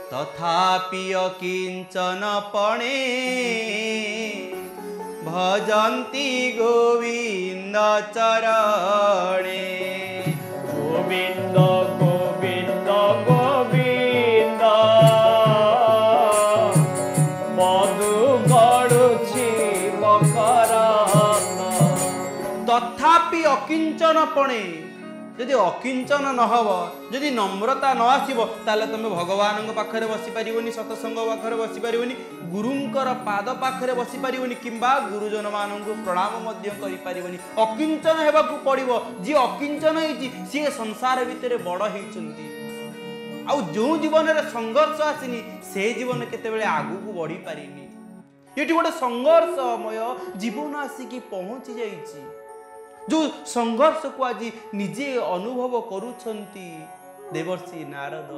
तथापि अकिंचन पणे भजन्ति गोविंद चरणे। गोविंद गोविंद गोविंद मधु गड़ुछि मकरंद। तथापि अकिंचन पणे, यदि अकिंचन न हब, यदि नम्रता न आसीबो ताले तुम भगवान पाखरे बसी पारिबोनी, सत्संग पाखरे बसी पारिबोनी, गुरुंकर पाद पाखरे बसी पारिबोनी, किंबा गुरुजन मानंकु प्रणाम मध्य करि पारिबोनी। अकिंचन हेबाकु पड़िबो। जी अकिंचन हेछि सी संसार भितरे बड़ हेचंती। आउ जो जीवन रे संघर्ष आसिनी से जीवन केतेबेले आगु को बढ़ी पारिनी। येटी गोटे संघर्षमय जीवन आसिकी पहुंची जाइछि। जो संघर्ष को आज निजे अनुभव करुछंती देवर्षि नारद।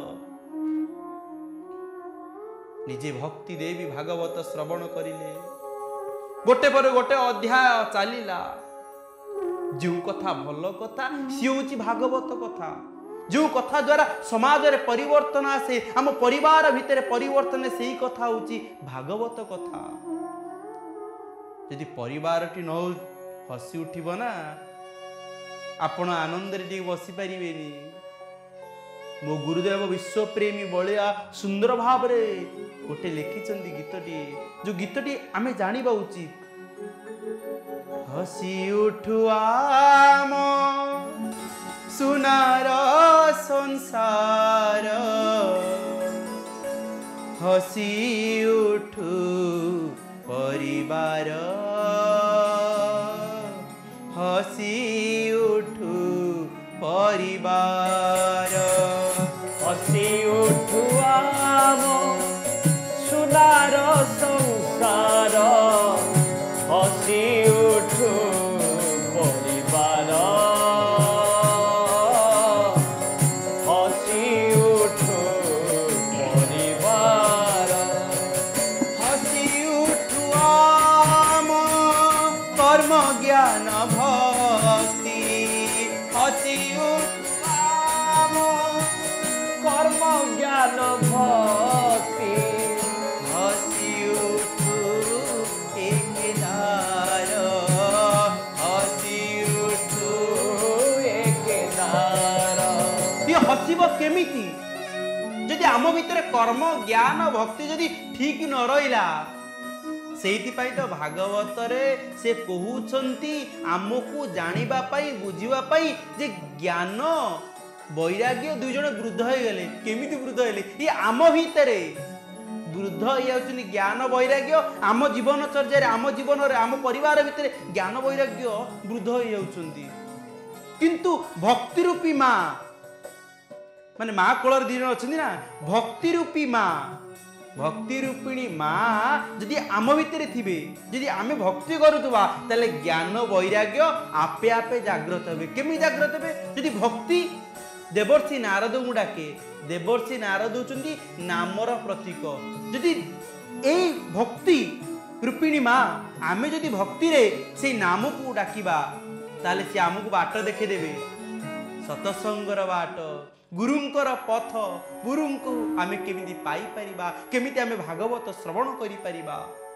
निजे भक्ति देवी भागवत श्रवण करिले, गोटे पर गोटे अध्याय चलिला। जो कथा भल कथा सी होची भागवत कथा। जो कथा द्वारा समाज रे परिवर्तन आसे, आम परिवार भितर परिवर्तन, से कथा होची भागवत कथा। यदि परिवार टी न हसी उठिबो ना, आपण आनंद रे बसी पारिबेनी। मो गुरुदेव विश्वप्रेमी बलिया सुंदर भाव रे गोटे लिखिचंदी गीतटी, जो गीतटी आमे जानिबा उचित। हसी उठुआ मो सुनार संसार, हसी उठू परिवार, हसी उठू परिवार। हसी उठू आमो सुनार संसार, हसी उठू परिवार, हसी उठू परिवार। हसी उठू आमो कर्म ज्ञान भक्ति, हसी उठू आमो कर्म ज्ञान भक्ति, हसी उठू एकेदार, हसी उठू एकेदार। ये हसीब केमिति जदि आम भितर कर्म ज्ञान भक्ति जदि ठीक न रहिला। सेइथिपाई तो भागवत रे से कहउछंती आमको जानिबा पाई बुझिबा पाई जे ज्ञान वैराग्य दुई जण वृद्ध हो गले। केमिति वृद्ध हेले? ये आम भितरे वृद्ध होउछनी ज्ञान वैराग्य। आम जीवन चर्या रे, आम जीवन रे, आम परिवार भितरे ज्ञान वैराग्य वृद्ध होउछंती। किंतु भक्ति रूपी माँ माने माँ कोलर दी जण अछंती ना, भक्ति रूपी माँ, भक्ति रूपिणी माँ जदि आम भितर थिबे, जदि आमे भक्ति करुवा ताले ज्ञान वैराग्य आपे आपे जाग्रत हेबे। केमि जाग्रत हेबे? जदि भक्ति देवर्षि नारद को डाके, देवर्षि नारद होचंती नामर प्रतीक। जदि ए भक्ति रूपिणी माँ आमे जदि भक्ति रे से नाम को डाकिबा ताले से आमको बाट देखे देबे, सतसंगर बाट, गुरुंकर पथ, गुरुंको आमे केमिति पाई परिबा, केमिति आमे भागवत श्रवण करि परिबा।